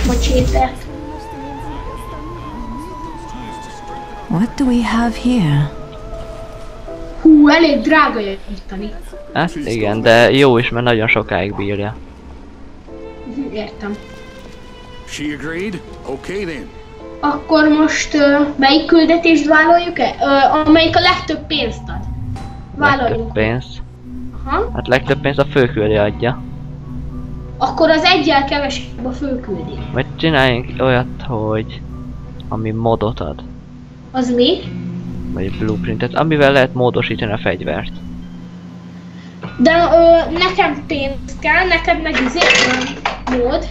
gyors macsétát. What do we have here? Hú, elég drága javítani. Hát igen, de jó is, mert nagyon sokáig bírja. Értem. She agreed? Okay then. Akkor most melyik küldetést vállaljuk el? Amelyik a legtöbb pénzt ad. Legtöbb Vállaljuk. pénzt. Aha. Hát legtöbb pénzt a főküldi adja. Akkor az egyel kevesebb a főküldi. Vagy csináljunk olyat, hogy... ami modot ad. Az mi? Vagy blueprintet, amivel lehet módosítani a fegyvert. De nekem pénzt kell, neked meg mód.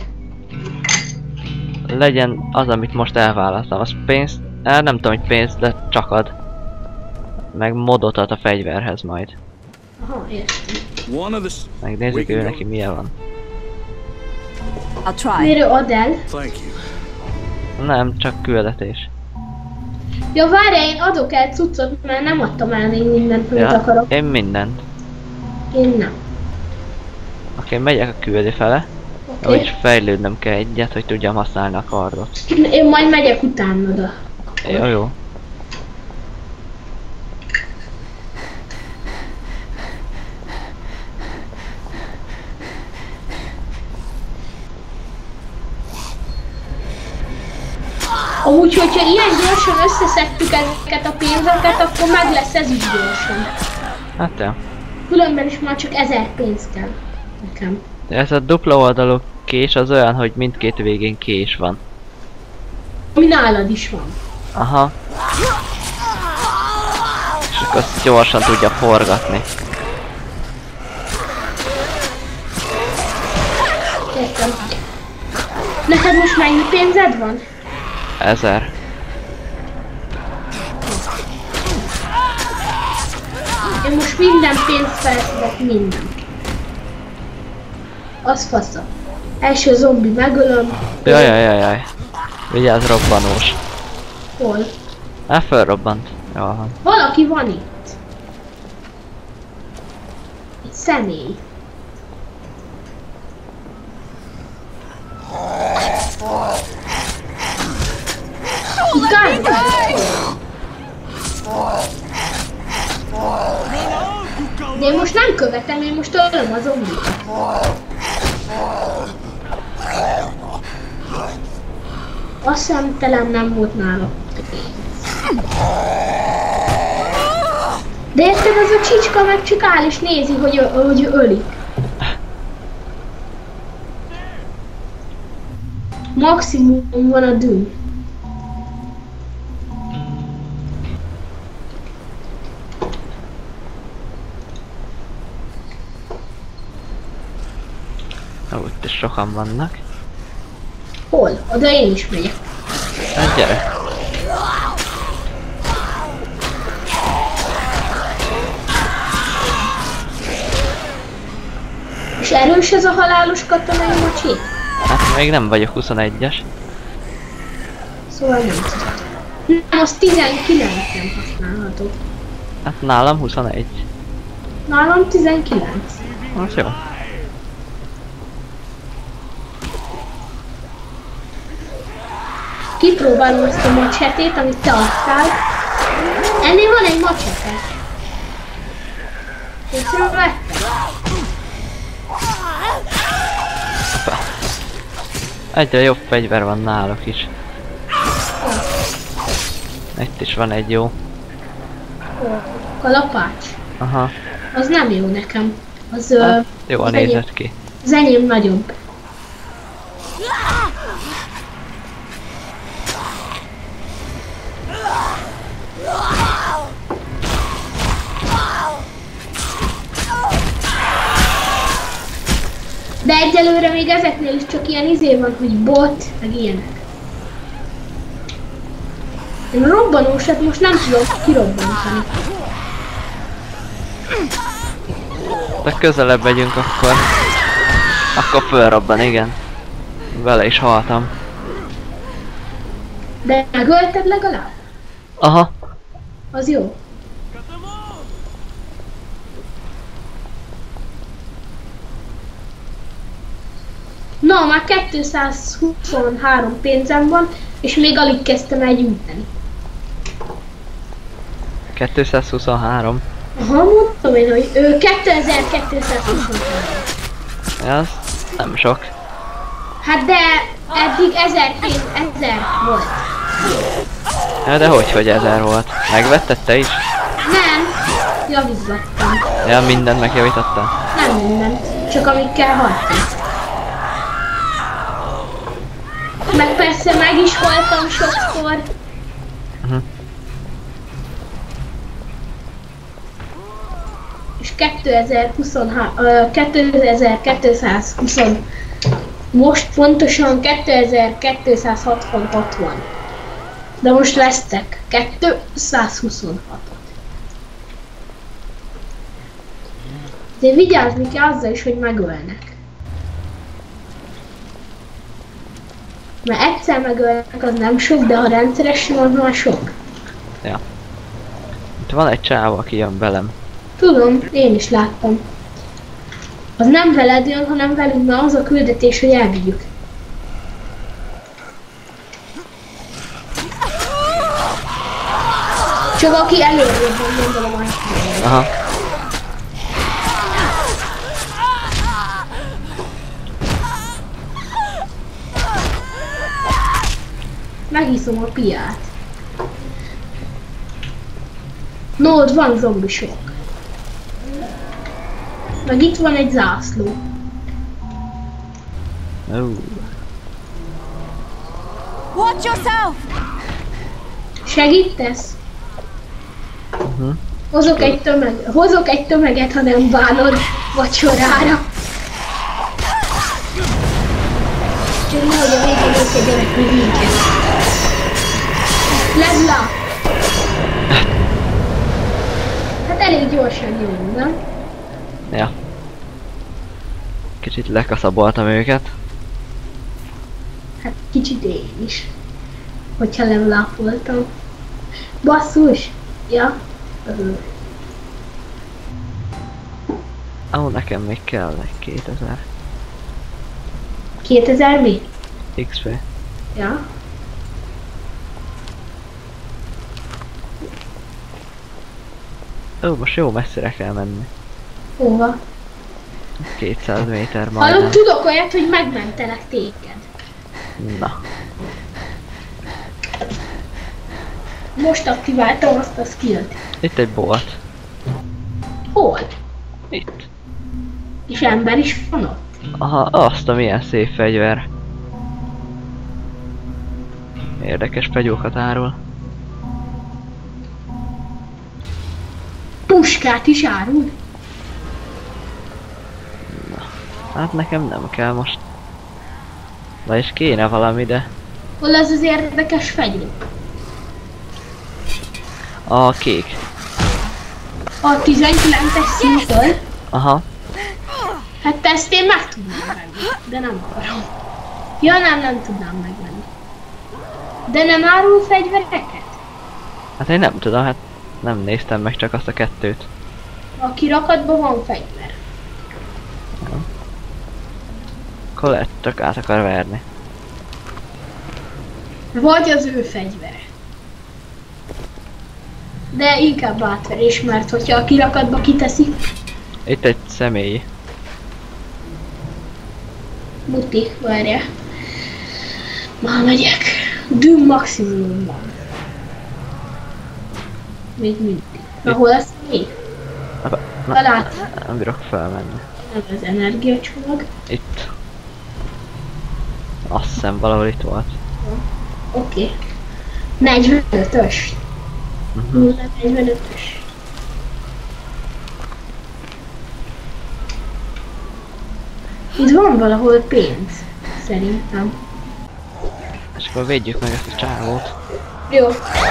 Legyen az, amit most elválasztom. Az pénzt... nem tudom, hogy pénzt, de csak ad. Meg modot ad a fegyverhez majd. Aha, értem. One of the... Megnézzük ő neki milyen van. I'll try. Miért ő ad el? Thank you. Nem, csak küldetés. Ja, várjál, én adok el cuccot, mert nem adtam el még mindent, amit akarok. Én mindent. Én nem. Oké, megyek a küldi fele. Oké. Úgyis fejlődnöm kell egyet, hogy tudjam használni a kardot. Én majd megyek utánod. Jó, jó. Amúgy, hogyha ilyen gyorsan összeszedtük ezeket a pénzeket, akkor meg lesz ez is gyorsan. Hát ja. Különben is már csak 1000 pénz kell nekem. De ez a dupla oldalú kés az olyan, hogy mindkét végén kés van. Ami nálad is van. Aha. És akkor azt gyorsan tudja forgatni. Értem. Neked most mennyi pénzed van? 1000. Én most minden pénzt felszedek, minden. Az fasza. Első zombi megölöm. Jaj. Vigyázz, robbanós. Hol? Felrobbant. Jól van. Valaki van itt. Egy személy. Utána. De én most nem követem, én most ölöm a zombikat. Azt szemtelen nem volt nála. De érted, az a csicska meg csak áll és nézi, hogy ölik. Maximum van a dűn. Itt is sokan vannak. Hol? Oda én is megyek. Hát gyere. És erős ez a halálos katonai macsi? Hát még nem vagyok 21-es. Szóval nem tudom. Nem, az 19 nem használható. Hát nálam 21. Nálam 19. Az jó. Kipróbálom ezt a macsetét, amit te adtál. Ennél van egy macsete. Észrevettem? Egyre jobb fegyver van náluk is. Itt is van egy jó. Kalapács. Aha. Az nem jó nekem. Az Hát, jól az nézett ki. Az enyém nagyobb. De egyelőre még ezeknél is csak ilyen izé van, hogy bot, meg ilyenek. Én a robbanósat most nem tudom kirobbantani. De közelebb megyünk akkor. Akkor fölrobban, igen. Vele is haltam. De megölted legalább? Aha. Az jó. Na, már 223 pénzem van, és még alig kezdtem el gyűjteni. 223. Aha, mondtam én, hogy 2223. Ja, az nem sok. Hát de eddig 1000 volt. Ja, de hogy 1000 volt? Megvetted te is? Nem, javítottam. Ja, mindent megjavítottál? Nem mindent, csak amikkel haltam. Meg persze meg is haltam sokszor. És 2220, most pontosan 2266 van. De most vesztek 226-ot. De vigyázni kell azzal is, hogy megölnek. Mert egyszer megölnek, az nem sok, de ha rendszeresen van, már sok. Ja. Itt van egy csáv, aki jön velem. Tudom, én is láttam. Az nem veled jön, hanem velünk, mert az a küldetés, hogy elvigyük. Csak aki előrébb van, gondolom, hogy... Aha. Megiszom a piát. No, ott van zombisok. Meg itt van egy zászló. Watch yourself! Segítesz? Hozok egy tömeget, ha nem bánod vacsorára. Csak nehogy a végén összegyenek még minket. Lezla! Hát elég gyorsan jön, nem? Ja. Kicsit lekaszaboltam őket. Hát kicsit én is. Hogyha levelápoltam. Basszus! Ja. Ó, nekem még kell egy 2000 2000 mi? XP. Ja. Ó, most jó messzire kell menni. Hova? 200 méter majdnem. Hallod, tudok olyat, hogy megmentelek téged. Na. Most aktiváltam azt a skillt. Itt egy bolt. Hol? Itt. És ember is van ott? Aha, azt a milyen szép fegyver. Érdekes fegyókat árul. Puskát is árul? Hát nekem nem kell most. Vagyis kéne valami, de... Hol az az érdekes fegyver? A kék. A 19-es szintől? Aha. Hát ezt én meg tudnám venni, de nem akarom. Ja nem tudnám megvenni. De nem árul fegyvereket? Hát én nem tudom, hát nem néztem meg csak azt a kettőt. A kirakatban van fegyver. Akkor lehet csak át akar verni. Vagy az ő fegyvere. De inkább átverés, mert hogyha a kirakatba kiteszi, Itt egy személy. muti, várja. Már megyek. Düm maximum van. Még mindig. Na hol az még? Találtam. Nem bírok felmenni. Nem az energiacsomag. Itt. Azt hiszem valahol itt volt. Oké. 45-ös. 0-45-ös. Itt van valahol pénz. Szerintem. És akkor védjük meg ezt a csávót. Jó.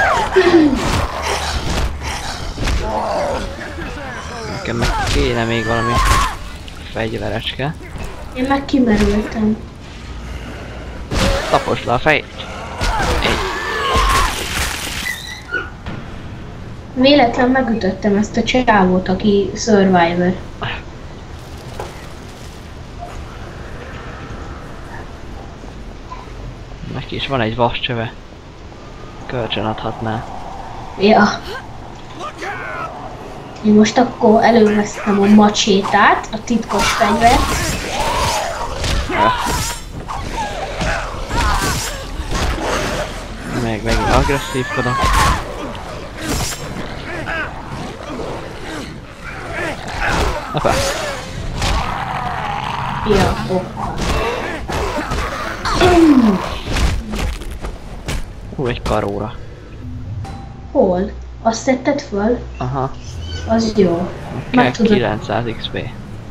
Nekem meg kéne még valami fegyverecske. Én meg kimerültem. Taposd le a fejét. Véletlen megütöttem ezt a csávót, aki Survivor. neki is van egy vascsöve. Kölcsön adhatná. Ja. Én most akkor elővesztem a macsétát, a titkos fegyvert. Megint agresszívkodok. Hoppá. Ja, hoppa. Egy karóra. Hol? Azt tetted föl? Aha. Az jó. Kell Meg tudod. 900 XP.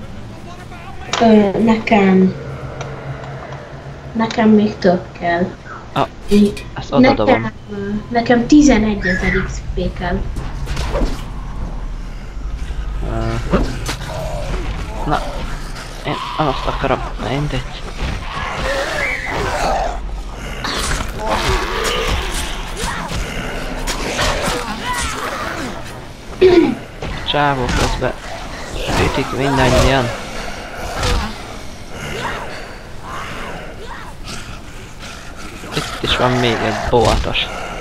Nekem még több kell. Ah, ezt odadobom. Nekem 11 000 XP kell. Na, én azt akarom, mindegy. Csávok közben sütik mindannyian. Itt is van még egy boltos.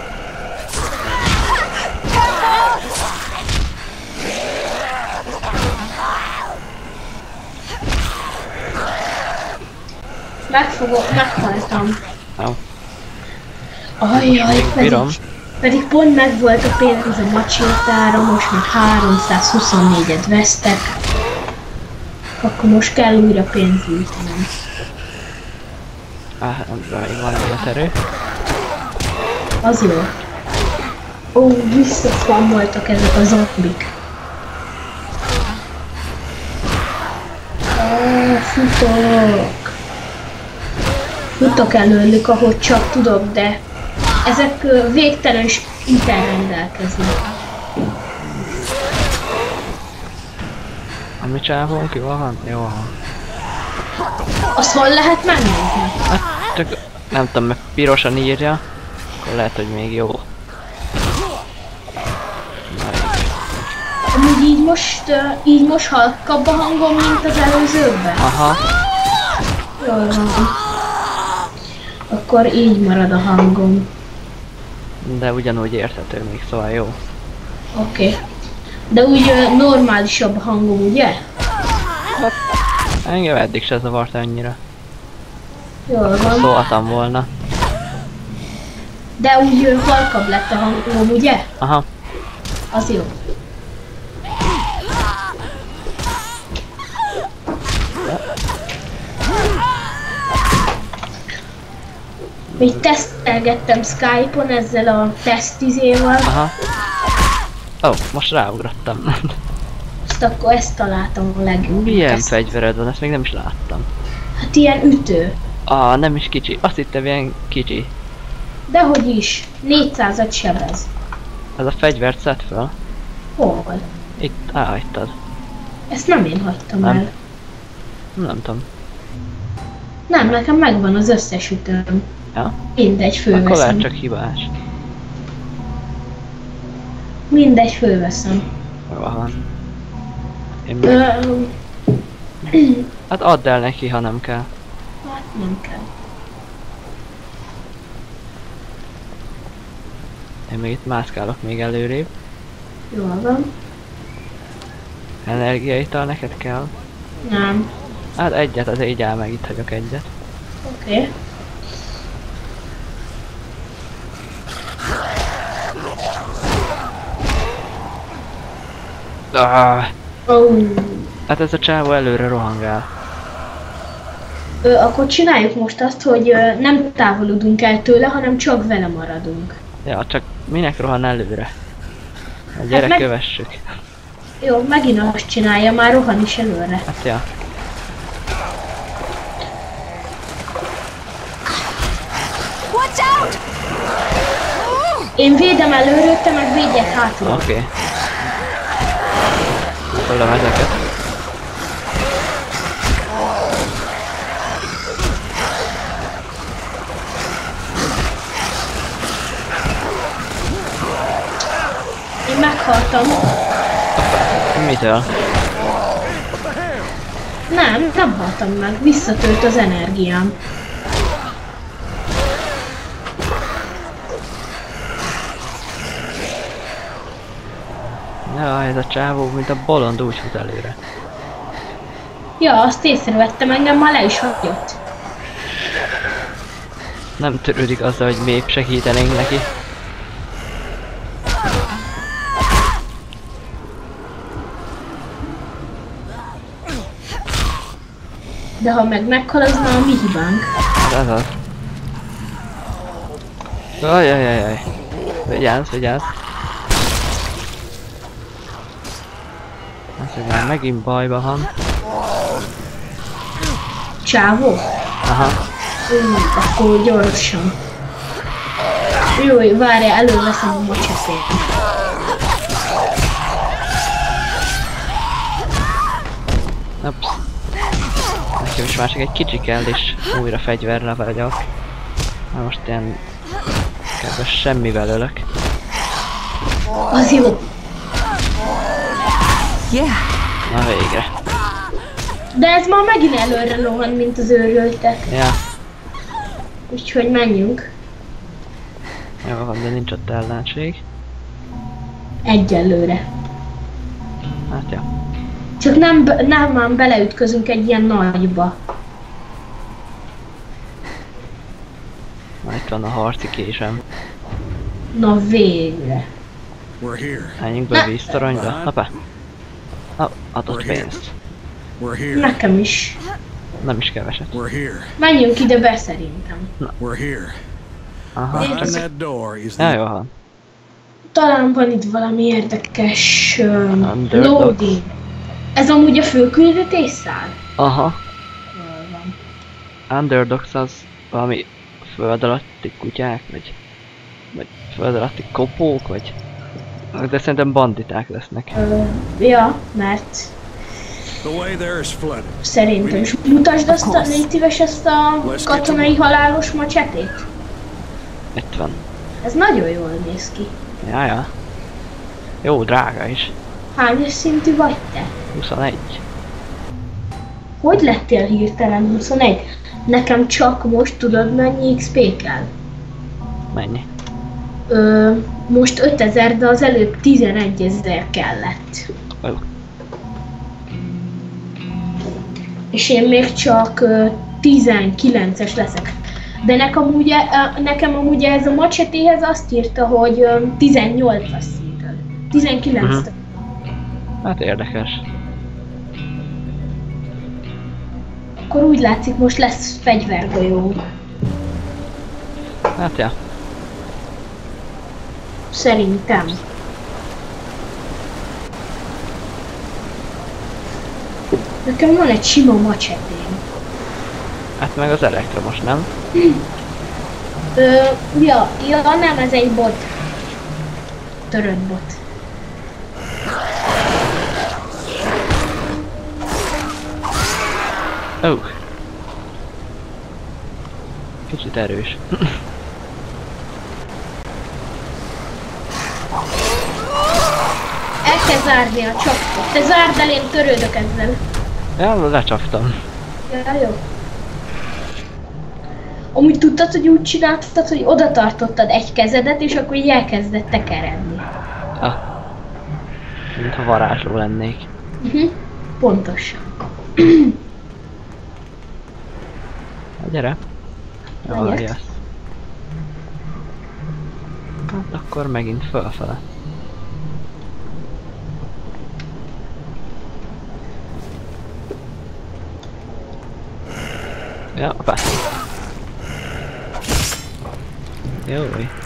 Meghaltam. Jó. Ajjaj, Bírom. pedig pont meg volt a pénz a macsétára, most már 324-et vesztek. Akkor most kell újra pénzt gyűjtenem. Még van egy erő. Az jó. Ó, visszaszvammoltak ezek a zombik. Futok. Futok előlük, ahogy csak tudok, de ezek végtelen szinten rendelkeznek. Ami csávunk, jól van? Jó van. Azt hol lehet megnézni? Hát csak nem tudom, mert pirosan írja. Akkor lehet, hogy még jó. Amúgy így most halkabb a hangom, mint az előzőkben? Aha. Jól van. Akkor így marad a hangom. De ugyanúgy érthető még, szóval jó. Oké. De úgy normálisabb a hangom, ugye? Engem eddig se zavart annyira. Jól van. Szóltam volna. De úgy halkabb lett a hangom, ugye? Aha. Az jó. Még tesztelgettem Skype-on ezzel a tesztizével. Aha. Ó, most ráugrottam. Azt akkor ezt találtam a legjobb. Milyen fegyvered van? Ezt még nem is láttam. Hát ilyen ütő. Nem is kicsi. Azt hittem ilyen kicsi. Dehogy is. 400-at sebez. Ez a fegyvert szed fel. Hol? Itt elhagytad. Ezt nem én hagytam Nem. el. Nem tudom. Nem, nekem megvan az összes ütőm. Ja? Mindegy, Akkor lehet fölveszem. csak hibás. Mindegy, fölveszem. Jó van. Én meg... Hát add el neki, ha nem kell. Hát nem kell. Én még itt mászkálok még előrébb. Jól van. Energiaital neked kell? Nem. Hát egyet, az így áll meg, itt hagyok egyet. Oké. Hát ez a csávó előre rohangál. Akkor csináljuk most azt, hogy nem távolodunk el tőle, hanem csak vele maradunk. Ja, csak minek rohan előre? A gyerek kövessük. Jó, megint azt csinálja, már rohan is előre. Hát ja. Watch out! Én védem előről, te meg védjek hátul. Oké. Föllem ezeket. Én meghaltam. Mitől? Nem haltam meg. Visszatölt az energiám. Ja, ez a csávó, mint a bolond úgy fut előre. Ja, azt észrevettem, engem már le is hagyott. Nem törődik azzal, hogy még segítenénk neki. De ha meg meghal, az már a mi hibánk. Ez az. Ajajajaj. Vigyázz, vigyázz. Az, hogy már megint bajba van. Csávó? Aha. Akkor gyorsan. Jó, várjál, előveszem a macsetét. Ups. Nekem is már csak egy kicsi kell, és újra fegyverre vagyok. Na most ilyen... kb. Semmivel ölök. Az jó. Yeah. Na végre. De ez már megint előre lohan, mint az őrültek. Ja. Úgyhogy menjünk. Jó van, de nincs ott ellenség. Egyelőre. Hát ja. Csak nem már beleütközünk egy ilyen nagyba. Na itt van a harci késem. Na végre. We're here. Menjünk be a víztoronyba. Hoppá. Adott pénzt. We're here. Nekem is. Nem is keveset. We're here. Menjünk ide be szerintem. We're here. Aha. Behind Csak... that door is Ja, the... jó van. Talán van itt valami érdekes Underdog. loading. Ez amúgy a főküldetésszál? Aha. Jól van. Underdogs az valami föld alatti kutyák, vagy föld alatti kopók, vagy... De szerintem banditák lesznek. Ja, mert The way there is flooded. szerintem is. Mutasd azt a, légy szíves ezt a katonai halálos macsetét. Itt van. Ez nagyon jól néz ki. Ja. Jó, drága is. Hányas szintű vagy te? 21. Hogy lettél hirtelen 21? Nekem csak most tudod mennyi XP kell? Mennyi? Most 5000, de az előbb 11 000 kellett. Ó. És én még csak 19-es leszek. De nekem amúgy ez a macsetéhez azt írta, hogy 18-as szinten. 19 Hát érdekes. Akkor úgy látszik, most lesz fegyvergolyónk. Hát ja. Szerintem. Nekem van egy sima macsetém. Hát meg az elektromos, nem? Ja, nem, ez egy bot. Törött bot. Ó. Kicsit erős. El kell zárni a csapot. Te zárd el, én törődök ezzel. Ja, lecsaptam. Ja, jó. Amúgy tudtad, hogy úgy csináltad, hogy oda tartottad egy kezedet, és akkor így elkezdett tekeredni. Ah. Mintha varázsló lennék. Pontosan. Hát gyere. Jó, Megyek. jössz. Hát akkor megint fölfele. Ja, hoppá. Jó.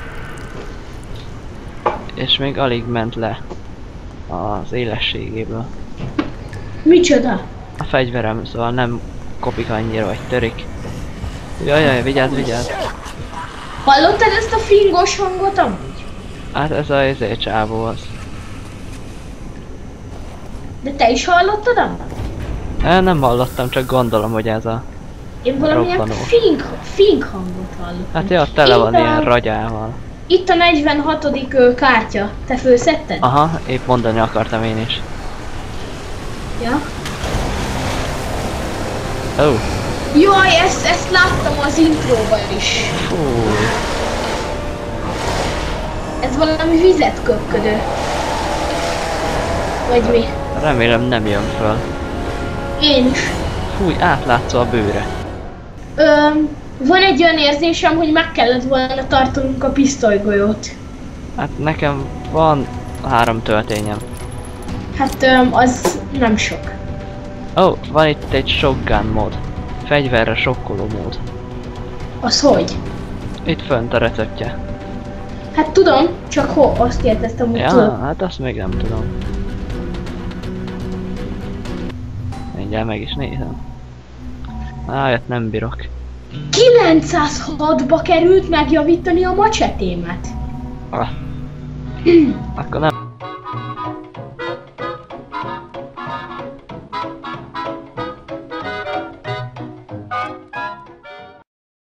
És még alig ment le az élességéből. Micsoda? A fegyverem, szóval nem kopik annyira, vagy törik. Jaj, vigyázz. Hallottad ezt a fingos hangot amúgy? Hát ez a csávó az. De te is hallottad amúgy? Nem hallottam, csak gondolom, hogy ez a... Én valamilyen Robbanós. fing hangot hallottam. Hát ja, tele van Itt ilyen ragyával. Itt a 46. kártya. Te fölszedted? Aha, épp mondani akartam én is. Ja. Ó, Jaj, ezt láttam az intróban is. fú. Ez valami vizet köpködő. Vagy mi? Remélem nem jön föl. Én is. Fúj, átlátszó a bőre. Van egy olyan érzésem, hogy meg kellett volna tartanunk a pisztolygolyót. Hát nekem van 3 töltényem. Hát az nem sok. Ó, van itt egy shotgun mód. Fegyverre sokkoló mód. Az hogy? Itt fönt a receptje. Hát tudom, csak azt kérdeztem, hogy Ja, tudod. hát azt még nem tudom. Mindjárt meg is nézem. Jött nem bírok. 906-ba került megjavítani a macsetémet. Ah. Akkor nem